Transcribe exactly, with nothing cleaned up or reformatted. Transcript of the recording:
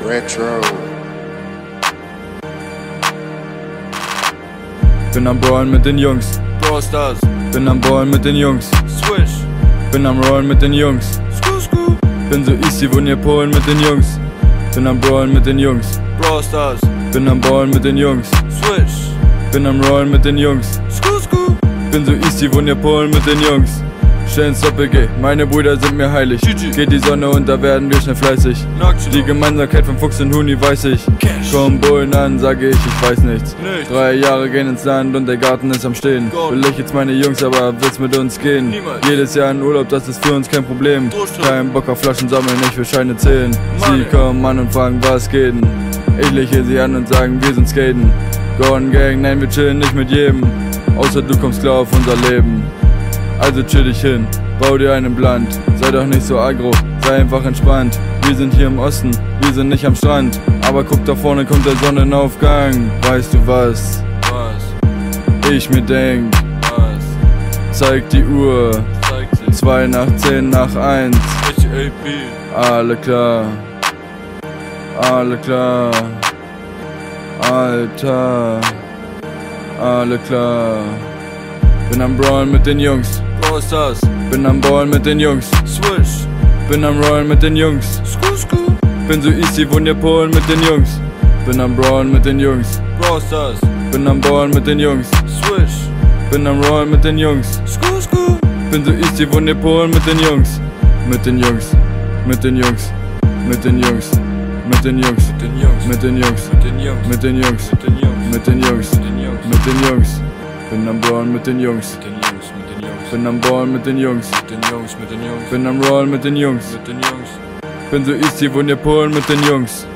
Retro. Bin am Brawlen mit den Jungs. Brawl Stars. Bin am Ballen mit den Jungs. Swish. Bin am Rollen mit den Jungs. Sku Sku. Bin so easy, wo ihr Polen mit den Jungs. Bin am Brawlen mit den Jungs. Brawl Stars. Bin am Ballen mit den Jungs. Swish. Bin am Rollen mit den Jungs. Sku Sku. Bin so easy, wo ihr Polen mit den Jungs. Stellen Doppel G, meine Brüder sind mir heilig. G G. Geht die Sonne unter, werden wir schnell fleißig. Die Gemeinsamkeit von Fuchs und Huni weiß ich. Cash. Komm Bullen an, sage ich, ich weiß nichts. Nichts. Drei Jahre gehen ins Land und der Garten ist am Stehen. Gott. Will ich jetzt meine Jungs, aber will's mit uns gehen? Niemals. Jedes Jahr in Urlaub, das ist für uns kein Problem. Durchstrecken. Kein Bock auf Flaschen sammeln, ich will Scheine zählen. Money. Sie kommen an und fragen, was geht denn? Ich lächle sie an und sagen, wir sind skaten. Gordon Gang, nein, wir chillen nicht mit jedem. Außer du kommst klar auf unser Leben. Also chill dich hin, bau dir einen Blunt. Sei doch nicht so aggro, sei einfach entspannt. Wir sind hier im Osten, wir sind nicht am Strand. Aber guck, da vorne kommt der Sonnenaufgang. Weißt du was? Was? Ich mir denk, Was? zeig die Uhr. Zeig sie. Zwei nach zehn nach eins. H A P. Alle klar, alle klar, Alter, alle klar. Bin am Brawlen mit den Jungs. Brawl Stars. Bin am Ballen mit den Jungs. Swish. Bin am Rollen mit den Jungs. Sku Sku. Bin so easy, wo ihr Polen mit den Jungs. Bin am Brawlen mit den Jungs. Brawl Stars. Bin am Ballen mit den Jungs. Swish. Bin am Rollen mit den Jungs. Sku Sku. Bin so easy, wo ihr Polen mit den Jungs. Mit den Jungs. Mit den Jungs. Mit den Jungs. Mit den Jungs. Den Jungs. Mit den Jungs. Den Jungs. Mit den Jungs. Den Jungs. Mit den Jungs. Den Jungs. Mit den Jungs. Bin am Brawlen mit den Jungs. Den Jungs. Mit den Jungs. Bin am Ballen mit den Jungs. Den Jungs. Mit den Jungs. Bin am Rollen mit den Jungs. Mit den Jungs. Bin so easy, wo ihr Polen mit den Jungs.